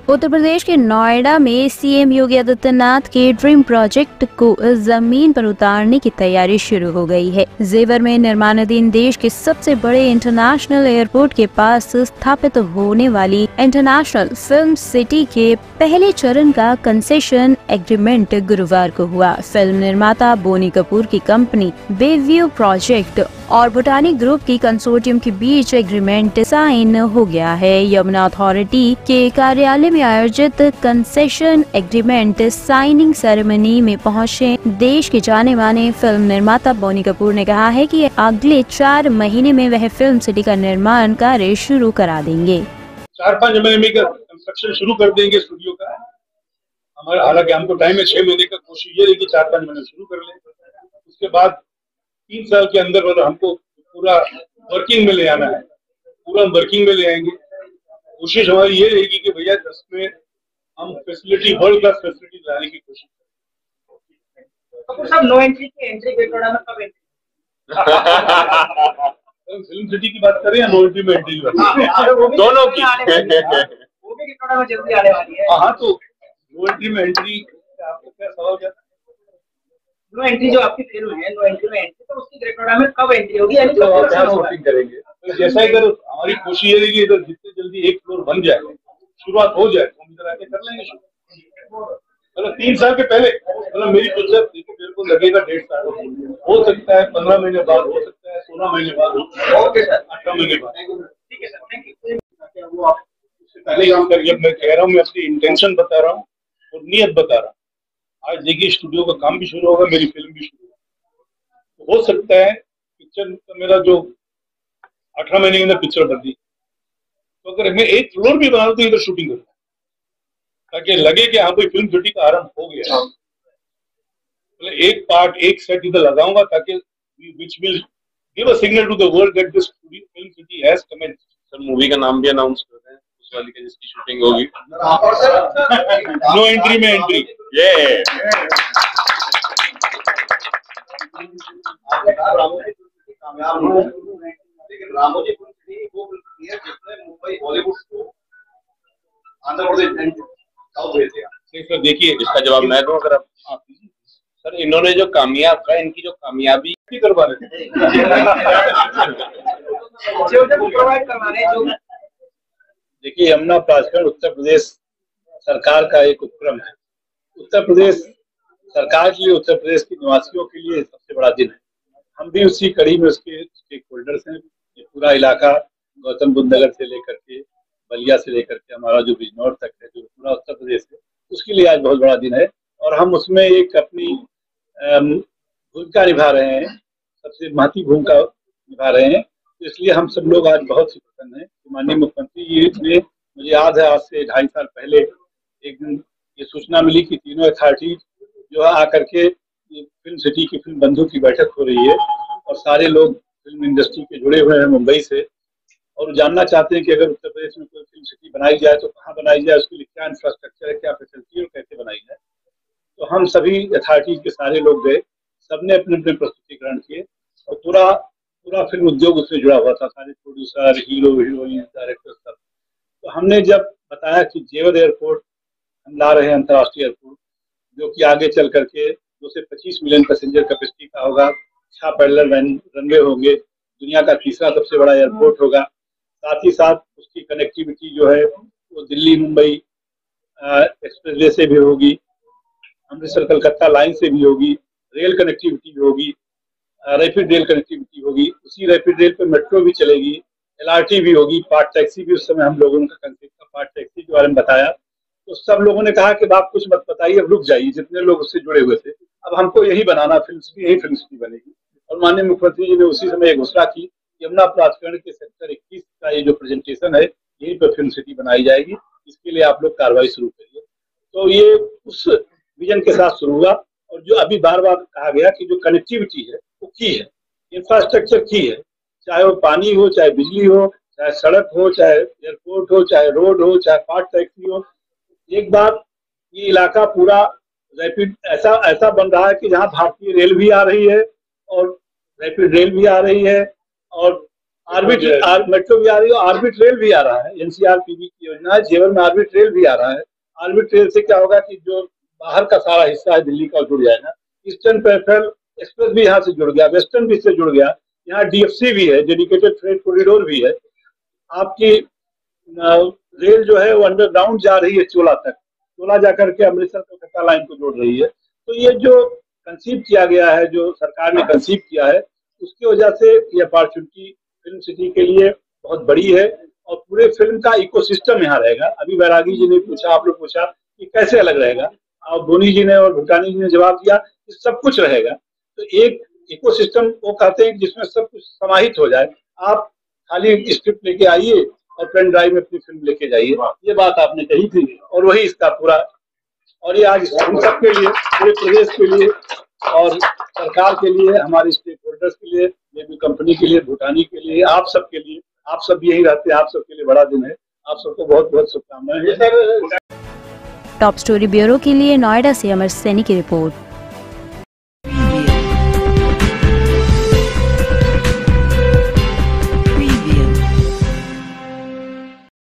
उत्तर प्रदेश के नोएडा में सीएम योगी आदित्यनाथ के ड्रीम प्रोजेक्ट को जमीन पर उतारने की तैयारी शुरू हो गई है। जेवर में निर्माणाधीन देश के सबसे बड़े इंटरनेशनल एयरपोर्ट के पास स्थापित होने वाली इंटरनेशनल फिल्म सिटी के पहले चरण का कंसेशन एग्रीमेंट गुरुवार को हुआ। फिल्म निर्माता बोनी कपूर की कंपनी बेव्यू प्रोजेक्ट और बोटानिक ग्रुप की कंसोर्टियम के बीच एग्रीमेंट साइन हो गया है। यमुना अथॉरिटी के कार्यालय में आयोजित कंसेशन एग्रीमेंट साइनिंग सेरेमनी में पहुंचे देश के जाने माने फिल्म निर्माता बोनी कपूर ने कहा है कि अगले 4 महीने में वह फिल्म सिटी का निर्माण कार्य शुरू करा देंगे। 4-5 महीने में कंस्ट्रक्शन शुरू कर देंगे स्टूडियो का। हमारा हालांकि हमको टाइम है 6 महीने का, कोशिश ये है कि 4-5 महीने शुरू कर लें। उसके बाद 3 साल के अंदर मतलब हमको पूरा वर्किंग में ले आना है, पूरा वर्किंग में ले आएंगे। कोशिश हमारी ये रहेगी कि भैया इसमें हम फैसिलिटी, वर्ल्ड क्लास फैसिलिटी लाने की कोशिश करें। नो एंट्री की एंट्री बेटोड़ा में कब एंट्री? फिल्म सिटी की बात करें या नो एंट्री में एंट्री की बात करें? दोनों की। वो भी बेटोड़ा में जल्दी आने वाली है। हाँ, तो नो एंट्री में एंट्री आपको क्या सवाल क्या? नो एंट्री जो आपकी फिल्म है, नो एंट्री में एंट्री, तो उसकी ग्रेटोड़ा में कब एंट्री होगी? यानी तो आप क्या शूटिंग करेंगे? तो जैसा इधर हमारी कोशिश ये रहेगी इधर जितने जल्दी एक फ्लोर बन जाए, शुरुआत हो जाए, तो हम इधर आके कर लेंगे। मतलब 3 साल के पहले, मतलब मेरी पिक्चर मेरे को लगेगा 1.5 साल, हो सकता है 15 महीने बाद, हो सकता है 16 महीने बाद, ओके सर, 18 महीने बाद। ठीक है सर, थैंक यू। वो आप उससे पहले जब मैं कह रहा हूँ, मैं अपनी इंटेंशन बता रहा हूँ और नियत बता रहा हूँ। आज देखिए स्टूडियो का काम भी शुरू होगा, मेरी फिल्म भी शुरू होगा। हो सकता है पिक्चर मेरा जो 18 महीने के अंदर पिक्चर बनती, तो अगर मैं एक फ्लोर भी बना तो इधर शूटिंग करूँ ताकि लगे कि हाँ भाई फिल्म सिटी का आरंभ हो गया। मतलब एक पार्ट, एक सेट इधर लगाऊंगा ताकि which will give a signal to the world that this film city has commenced। Sir movie का नाम भी अनाउंस कर रहे हैं, उस वाली की जिसकी शूटिंग होगी। नो एंट्री में एंट्री। ये रामोजी वो जिसने मुंबई बॉलीवुड को आंध्र प्रदेश साउथ भेज दिया। सर देखिए इसका जवाब मैं दूं अगर आप? सर इन्होंने जो कामयाब था, इनकी जो कामयाबी करवा रहे थे प्रोवाइड करवा रहे जो। देखिए यमुना प्राधिकरण उत्तर प्रदेश सरकार का एक उपक्रम है। उत्तर प्रदेश सरकार के लिए, उत्तर प्रदेश के निवासियों के लिए सबसे बड़ा दिन है। हम भी उसी कड़ी में उसके स्टेक होल्डर्स हैं। ये पूरा इलाका गौतम बुद्ध नगर से लेकर के बलिया से लेकर के हमारा जो बिजनौर तक है, जो पूरा उत्तर प्रदेश है, उसके लिए आज बहुत बड़ा दिन है और हम उसमें एक अपनी भूमिका निभा रहे हैं, सबसे महत्वपूर्ण भूमिका निभा रहे हैं। तो इसलिए हम सब लोग आज बहुत ही प्रसन्न हैं। माननीय मुख्यमंत्री जी ने, मुझे याद है आज से 2.5 साल पहले एक दिन ये सूचना मिली कि तीनों अथॉरिटी जो है आकर के फिल्म सिटी की फिल्म बंधु की बैठक हो रही है और सारे लोग फिल्म इंडस्ट्री के जुड़े हुए हैं मुंबई से और जानना चाहते हैं कि अगर उत्तर प्रदेश में कोई फिल्म सिटी बनाई जाए तो कहाँ बनाई जाए, उसके लिए क्या इंफ्रास्ट्रक्चर है, क्या फैसिलिटी और कैसे बनाई जाए। तो हम सभी अथॉरिटीज के सारे लोग गए, सबने अपने अपने प्रस्तुतिकरण किए और पूरा फिल्म उद्योग उससे जुड़ा हुआ था, सारे प्रोड्यूसर, हीरो, हीरोइन, डायरेक्टर सब। तो हमने जब बताया कि जेवर एयरपोर्ट हम ला रहे हैं, अंतर्राष्ट्रीय एयरपोर्ट जो कि आगे चल करके 2 से 25 मिलियन पैसेंजर कैपेसिटी का होगा, 6 पैरेलल रनवे होंगे, दुनिया का तीसरा सबसे बड़ा एयरपोर्ट होगा। साथ ही साथ उसकी कनेक्टिविटी जो है वो दिल्ली मुंबई एक्सप्रेसवे से भी होगी, अमृतसर कलकत्ता लाइन से भी होगी, रेल कनेक्टिविटी भी होगी, रैपिड रेल कनेक्टिविटी होगी। उसी रैपिड रेल पे मेट्रो भी चलेगी, LRT भी होगी, पार्ट टैक्सी भी। उस समय हम लोगों का कंसेप्ट था पार्ट टैक्सी के बारे में बताया तो सब लोगों ने कहा कि आप कुछ मत बताइए, अब रुक जाइए। जितने लोग उससे जुड़े हुए थे, अब हमको यही बनाना, फिल्म सिटी, यही फिल्म सिटी बनेगी। और माननीय मुख्यमंत्री जी ने उसी समय घोषणा की, यमुना प्राधिकरण के सेक्टर 21 का ये जो प्रेजेंटेशन है, यही पर फिल्म सिटी बनाई जाएगी, इसके लिए आप लोग कार्रवाई शुरू करिए। तो ये उस विजन के साथ शुरू हुआ। और जो अभी बार बार कहा गया कि जो कनेक्टिविटी है वो की है, इंफ्रास्ट्रक्चर की है, चाहे वो पानी हो, चाहे बिजली हो, चाहे सड़क हो, चाहे एयरपोर्ट हो, चाहे रोड हो, चाहे पार्ट टैक्सी हो। एक बार ये इलाका पूरा रैपिड ऐसा बन रहा है कि जहाँ भारतीय रेल भी आ रही है और रैपिड रेल भी आ रही है और मेट्रो भी आ रही है, ऑर्बिट रेल भी आ रहा है। एनसीआरपीवी की योजना है, जेवर में ऑर्बिट रेल भी आ रहा है। ऑर्बिट रेल से क्या होगा कि जो बाहर का सारा हिस्सा है दिल्ली का जुड़ जाएगा। ईस्टर्न पेरिफेरल एक्सप्रेस भी यहाँ से जुड़ गया, वेस्टर्न भी इससे जुड़ गया। यहाँ डीएफसी भी है, डेडिकेटेड फ्रेट कॉरिडोर भी है। आपकी रेल जो है वो अंडरग्राउंड जा रही है चोला तक, चोला जाकर के अमृतसर कलकत्ता लाइन को जोड़ रही है। तो ये जो कंसीव किया गया है, जो सरकार ने कंसीव किया है, उसकी वजह से ये अपॉर्चुनिटी फिल्म सिटी के लिए बहुत बड़ी है और पूरे फिल्म का इकोसिस्टम यहाँ रहेगा। अभी बैरागी जी ने पूछा, आप लोग पूछा कि कैसे अलग रहेगा, और बोनी जी ने और भूटानी जी ने जवाब दिया कि सब कुछ रहेगा। तो एक इकोसिस्टम वो कहते हैं जिसमें सब कुछ समाहित हो जाए। आप खाली स्क्रिप्ट लेके आइए और पेन ड्राइव में अपनी फिल्म लेके जाइए, ये बात आपने कही थी और वही इसका पूरा। और ये आज हम सब के लिए, पूरे प्रदेश के लिए और सरकार के लिए, हमारे स्टेक होल्डर्स के लिए, जेबी कंपनी के लिए, भूटानी के लिए, आप सब के लिए, आप सब यही रहते हैं, आप सबके लिए बड़ा दिन है। आप सबको बहुत बहुत शुभकामनाएं। टॉप स्टोरी ब्यूरो के लिए नोएडा से अमर सैनी की रिपोर्ट।